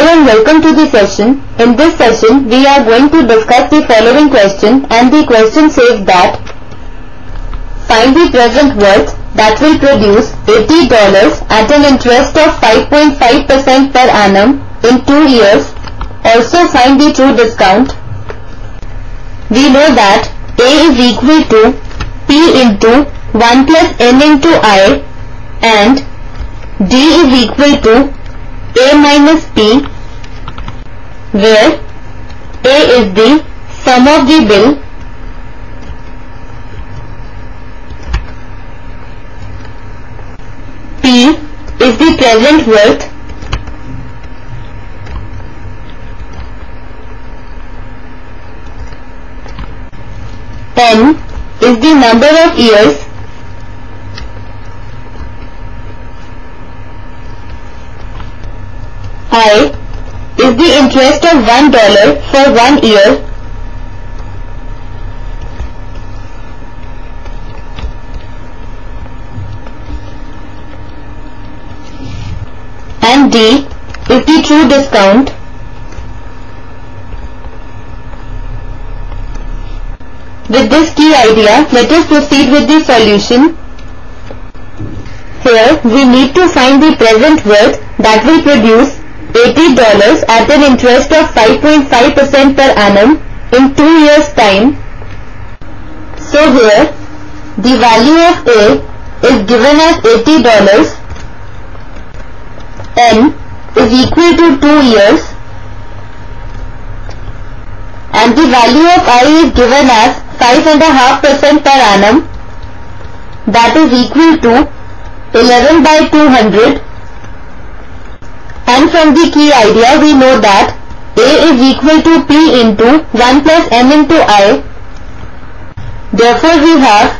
and welcome to the session. In this session, we are going to discuss the following question, and the question says that find the present worth that will produce $80 at an interest of 5.5% per annum in 2 years. Also find the true discount. We know that A is equal to P into 1 plus N into I and D is equal to A minus P, where A is the sum of the bill, P is the present worth, N is the number of years, I is the interest of $1 for 1 year, and D is the true discount. With this key idea, let us proceed with the solution. Here we need to find the present worth that will produce $80 at an interest of 5.5% per annum in 2 years' time. So here the value of A is given as $80, N is equal to 2 years, and the value of I is given as 5.5% per annum, that is equal to 11 by 200. And from the key idea we know that A is equal to P into 1 plus N into I. Therefore we have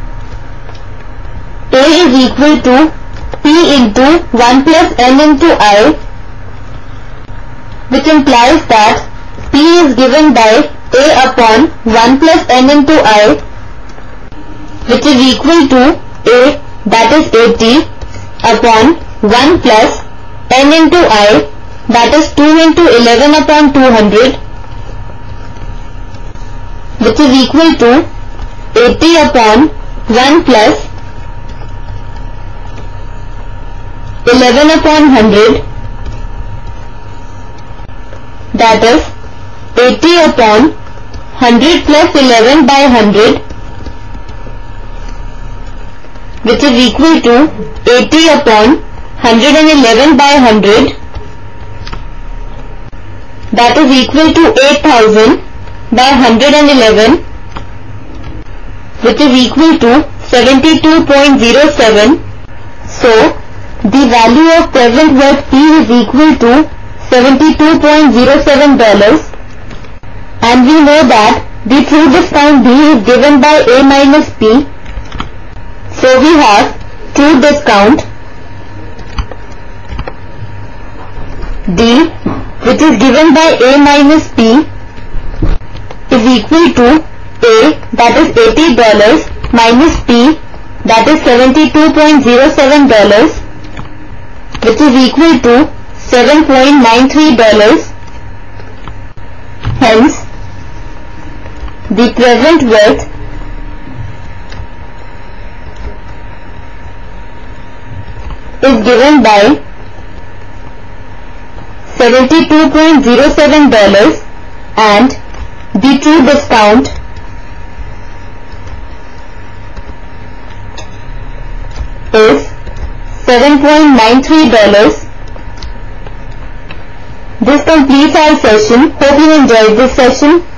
A is equal to P into 1 plus N into I, which implies that P is given by A upon 1 plus N into I, which is equal to A, that is 80, upon 1 plus N into I, that is 2 into 11 upon 200, which is equal to 80 upon 1 plus 11 upon 100, that is 80 upon 100 plus 11 by 100, which is equal to 80 upon 111 by 100, that is equal to 8000 by 111, which is equal to 72.07. So the value of present worth P is equal to $72.07, and we know that the true discount D is given by A minus P. So we have true discount D, which is given by A minus P, is equal to A, that is $80, minus P, that is $72.07, which is equal to $7.93. Hence, the present worth is given by $72.07, and the true discount is $7.93. This completes our session. Hope you enjoyed this session.